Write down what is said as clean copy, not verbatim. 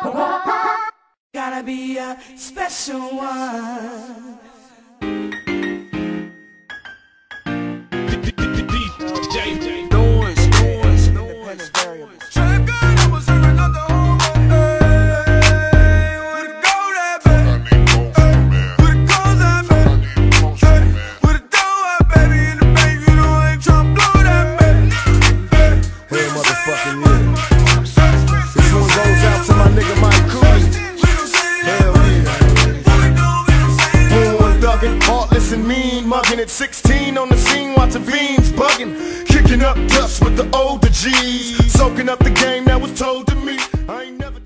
Gotta be a special one. Heartless and mean, mugging at 16 on the scene, watching fiends bugging, kicking up dust with the older G's, soaking up the game that was told to me. I ain't never